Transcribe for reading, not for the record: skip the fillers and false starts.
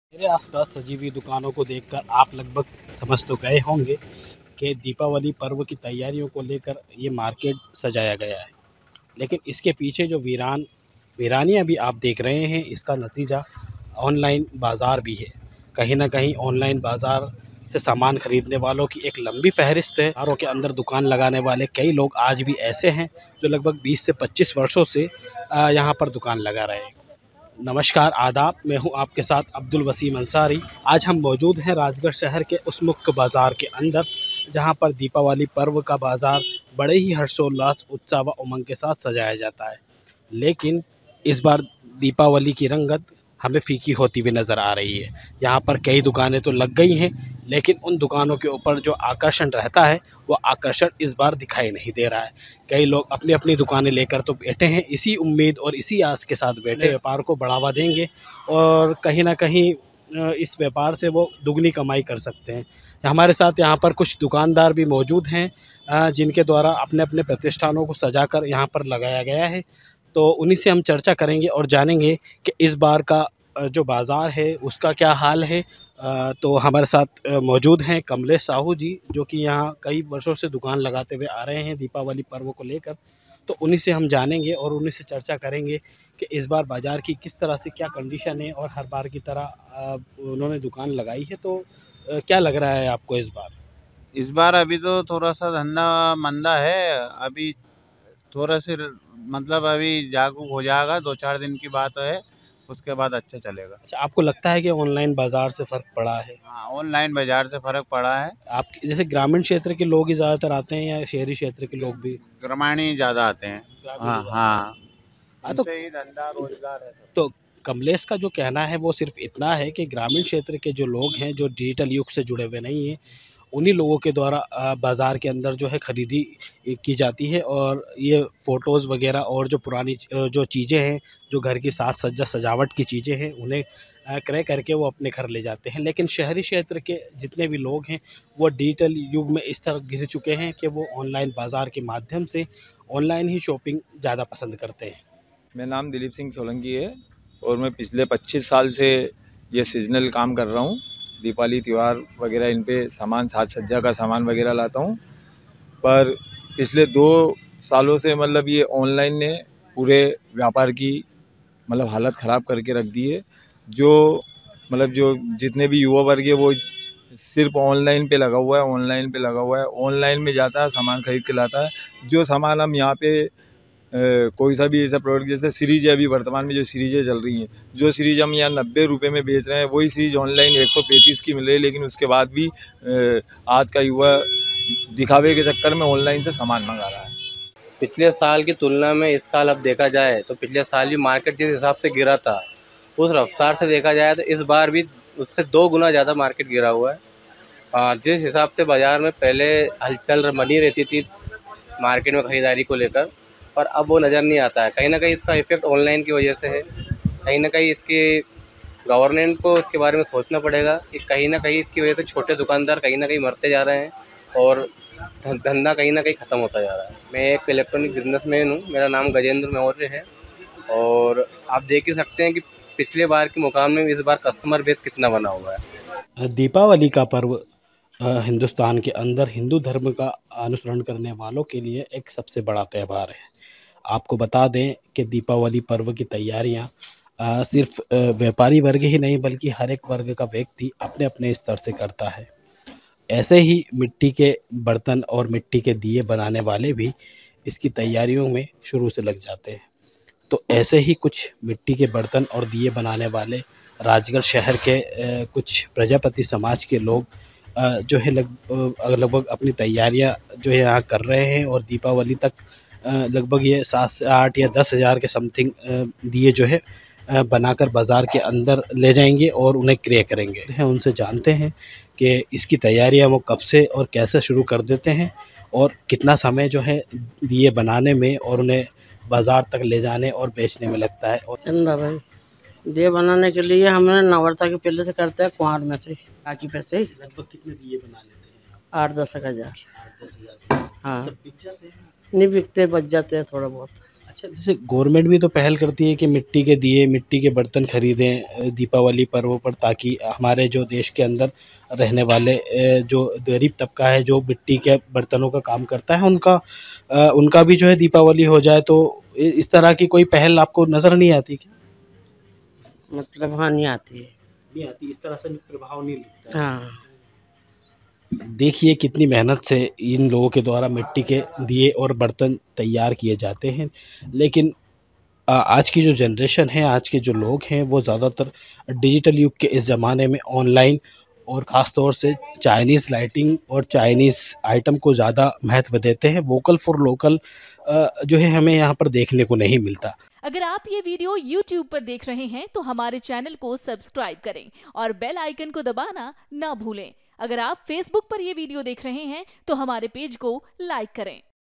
मेरे आसपास सजी हुई दुकानों को देखकर आप लगभग समझ तो गए होंगे कि दीपावली पर्व की तैयारियों को लेकर ये मार्केट सजाया गया है। लेकिन इसके पीछे जो वीरानियाँ भी आप देख रहे हैं, इसका नतीजा ऑनलाइन बाज़ार भी है। कहीं न कहीं ऑनलाइन बाज़ार से सामान खरीदने वालों की एक लंबी फ़हरिस्त है। शहरों के अंदर दुकान लगाने वाले कई लोग आज भी ऐसे हैं जो लगभग 20 से 25 वर्षों से यहाँ पर दुकान लगा रहे हैं। नमस्कार, आदाब। मैं हूं आपके साथ अब्दुल वसीम अंसारी। आज हम मौजूद हैं राजगढ़ शहर के उस मुख्य बाज़ार के अंदर, जहां पर दीपावली पर्व का बाज़ार बड़े ही हर्षोल्लास, उत्साह व उमंग के साथ सजाया जाता है। लेकिन इस बार दीपावली की रंगत हमें फीकी होती हुई नज़र आ रही है। यहाँ पर कई दुकानें तो लग गई हैं, लेकिन उन दुकानों के ऊपर जो आकर्षण रहता है, वो आकर्षण इस बार दिखाई नहीं दे रहा है। कई लोग अपनी अपनी दुकानें लेकर तो बैठे हैं, इसी उम्मीद और इसी आस के साथ बैठे व्यापार को बढ़ावा देंगे और कहीं ना कहीं इस व्यापार से वो दुगनी कमाई कर सकते हैं। हमारे साथ यहाँ पर कुछ दुकानदार भी मौजूद हैं, जिनके द्वारा अपने अपने प्रतिष्ठानों को सजाकर यहाँ पर लगाया गया है। तो उन्हीं से हम चर्चा करेंगे और जानेंगे कि इस बार का जो बाज़ार है उसका क्या हाल है। तो हमारे साथ मौजूद हैं कमलेश साहू जी, जो कि यहाँ कई वर्षों से दुकान लगाते हुए आ रहे हैं दीपावली पर्व को लेकर। तो उन्हीं से हम जानेंगे और उन्हीं से चर्चा करेंगे कि इस बार बाज़ार की किस तरह से क्या कंडीशन है और हर बार की तरह उन्होंने दुकान लगाई है। तो क्या लग रहा है आपको इस बार? इस बार अभी तो थोड़ा सा धंधा मंदा है। अभी थोड़ा सा मतलब अभी जागरूक हो जाएगा, 2-4 दिन की बात है, उसके बाद अच्छा चलेगा। अच्छा, आपको लगता है कि ऑनलाइन बाज़ार से फ़र्क पड़ा है? हाँ, ऑनलाइन बाजार से फर्क पड़ा है। आप जैसे ग्रामीण क्षेत्र के लोग ही ज़्यादातर आते हैं या शहरी क्षेत्र के लोग भी? ग्रामीण ज़्यादा आते हैं। ग्रामीण ही हाँ ज़्यादा हाँ, आते हैं। हाँ, तो इनसे ही धंधा रोजगार है सब। तो कमलेश का जो कहना है वो सिर्फ इतना है कि ग्रामीण क्षेत्र के जो लोग हैं, जो डिजिटल युग से जुड़े हुए नहीं हैं, उन्हीं लोगों के द्वारा बाज़ार के अंदर जो है खरीदी की जाती है और ये फ़ोटोज़ वगैरह और जो पुरानी जो चीज़ें हैं, जो घर की साज सज्जा सजावट की चीज़ें हैं, उन्हें क्रय करके वो अपने घर ले जाते हैं। लेकिन शहरी क्षेत्र के जितने भी लोग हैं, वो डिजिटल युग में इस तरह घिर चुके हैं कि वो ऑनलाइन बाज़ार के माध्यम से ऑनलाइन ही शॉपिंग ज़्यादा पसंद करते हैं। मेरा नाम दिलीप सिंह सोलंकी है और मैं पिछले 25 साल से ये सीजनल काम कर रहा हूँ। दीपावली त्यौहार वगैरह इन पे सामान, साज सज्जा का सामान वगैरह लाता हूँ। पर पिछले 2 सालों से मतलब ये ऑनलाइन ने पूरे व्यापार की मतलब हालत ख़राब करके रख दी है। जो मतलब जो जितने भी युवा वर्ग है वो सिर्फ ऑनलाइन पे लगा हुआ है, ऑनलाइन पे लगा हुआ है, ऑनलाइन में जाता है, सामान खरीद के लाता है। जो सामान हम यहाँ पे कोई सा भी ऐसा प्रोडक्ट, जैसे सीरीज है, अभी वर्तमान में जो सीरीजें चल रही हैं, जो सीरीज हम यहाँ 90 रुपये में बेच रहे हैं, वही सीरीज ऑनलाइन 135 की मिल रही है। लेकिन उसके बाद भी आज का युवा दिखावे के चक्कर में ऑनलाइन से सामान मंगा रहा है। पिछले साल की तुलना में इस साल अब देखा जाए तो पिछले साल भी मार्केट जिस हिसाब से गिरा था, उस रफ्तार से देखा जाए तो इस बार भी उससे 2 गुना ज़्यादा मार्केट गिरा हुआ है। जिस हिसाब से बाज़ार में पहले हलचल बनी रहती थी मार्केट में ख़रीदारी को लेकर, और अब वो नज़र नहीं आता है। कहीं न कहीं इसका इफ़ेक्ट ऑनलाइन की वजह से है। कहीं न कहीं इसकी गवर्नमेंट को इसके बारे में सोचना पड़ेगा कि कहीं न कहीं इसकी वजह से छोटे दुकानदार कहीं न कहीं मरते जा रहे हैं और धंधा कहीं न कहीं ख़त्म होता जा रहा है। मैं एक इलेक्ट्रॉनिक बिजनेसमैन हूँ, मेरा नाम गजेंद्र मौर्य है और आप देख ही सकते हैं कि पिछले बार के मुकाबले में इस बार कस्टमर बेस कितना बना हुआ है। दीपावली का पर्व हिंदुस्तान के अंदर हिंदू धर्म का अनुसरण करने वालों के लिए एक सबसे बड़ा त्यौहार है। आपको बता दें कि दीपावली पर्व की तैयारियां सिर्फ व्यापारी वर्ग ही नहीं बल्कि हर एक वर्ग का व्यक्ति अपने अपने स्तर से करता है। ऐसे ही मिट्टी के बर्तन और मिट्टी के दिए बनाने वाले भी इसकी तैयारियों में शुरू से लग जाते हैं। तो ऐसे ही कुछ मिट्टी के बर्तन और दिए बनाने वाले राजगढ़ शहर के कुछ प्रजापति समाज के लोग जो है लगभग अपनी तैयारियां जो है यहाँ कर रहे हैं और दीपावली तक लगभग ये 7 से 8 या 10,000 के समथिंग दिए जो है बनाकर बाज़ार के अंदर ले जाएंगे और उन्हें क्रय करेंगे। हैं उनसे जानते हैं कि इसकी तैयारियां वो कब से और कैसे शुरू कर देते हैं और कितना समय जो है दिए बनाने में और उन्हें बाज़ार तक ले जाने और बेचने में लगता है। और चंदा भाई, दिए बनाने के लिए हमने नवरात्र के पहले से करते हैं, कुंवार में से बाकी पैसे लगभग कितने दिए बना लेते हैं आप? 8-10 हज़ार। 8-10,000 हाँ, सब बिक जाते हैं? नहीं बिकते, बच जाते हैं थोड़ा बहुत। अच्छा, जैसे गवर्नमेंट भी तो पहल करती है कि मिट्टी के दिए, मिट्टी के बर्तन खरीदें दीपावली पर्व पर, ताकि हमारे जो देश के अंदर रहने वाले जो गरीब तबका है जो मिट्टी के बर्तनों का काम करता है उनका भी जो है दीपावली हो जाए। तो इस तरह की कोई पहल आपको नज़र नहीं आती क्या? मतलब हाँ, नहीं आती है। नहीं आती, इस तरह से प्रभाव नहीं दिखता है। हाँ, देखिए कितनी मेहनत से इन लोगों के द्वारा मिट्टी के दिए और बर्तन तैयार किए जाते हैं, लेकिन आज की जो जनरेशन है, आज के जो लोग हैं, वो ज़्यादातर डिजिटल युग के इस ज़माने में ऑनलाइन और ख़ास तौर से चाइनीज़ लाइटिंग और चाइनीज़ आइटम को ज़्यादा महत्व देते हैं। वोकल फॉर लोकल जो है हमें यहाँ पर देखने को नहीं मिलता। अगर आप ये वीडियो YouTube पर देख रहे हैं तो हमारे चैनल को सब्सक्राइब करें और बेल आइकन को दबाना ना भूलें। अगर आप Facebook पर ये वीडियो देख रहे हैं तो हमारे पेज को लाइक करें।